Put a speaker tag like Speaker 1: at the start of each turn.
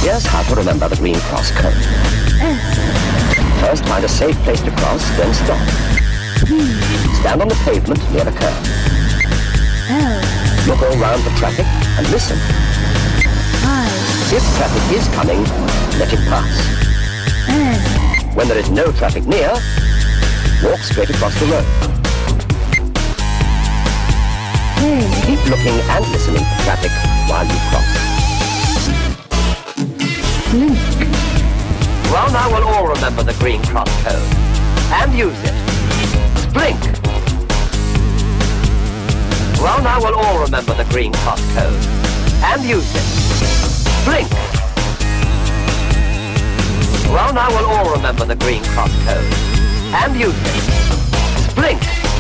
Speaker 1: Here's how to remember the green cross code. First, find a safe place to cross, then stop. Stand on the pavement near the curb. Look all round for traffic and listen. If traffic is coming, let it pass. When there is no traffic near, walk straight across the road. Keep looking and listening for traffic while you cross. Well, now we'll all remember the green cross code and use it. Splink. Well, now we'll all remember the green cross code and use it. Splink. Well, now we'll all remember the green cross code and use it. Splink.